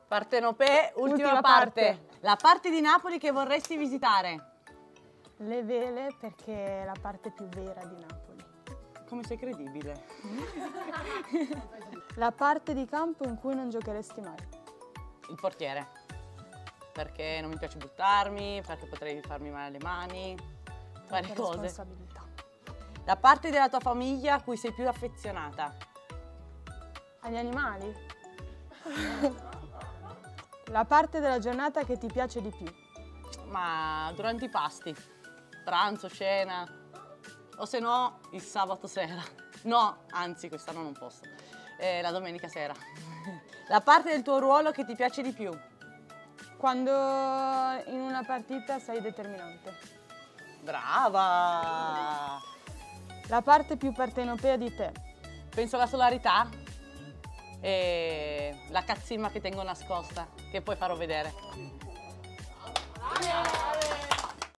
Partenopee, ultima parte. La parte di Napoli che vorresti visitare? Le Vele, perché è la parte più vera di Napoli. Come sei credibile? La parte di campo in cui non giocheresti mai. Il portiere. Perché non mi piace buttarmi, perché potrei farmi male alle mani, varie Per cose. responsabilità. La parte della tua famiglia a cui sei più affezionata? Agli animali? La parte della giornata che ti piace di più. Ma durante i pasti, pranzo, cena, o se no il sabato sera. No, anzi quest'anno non posso, la domenica sera. La parte del tuo ruolo che ti piace di più? Quando in una partita sei determinante. Brava! La parte più partenopea di te. Penso alla solarità e la cazzimma che tengo nascosta, che poi farò vedere.